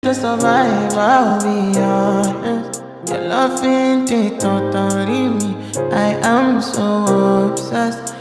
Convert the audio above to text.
to survive, I'll be honest. Your love ain't it, totally me. I am so obsessed.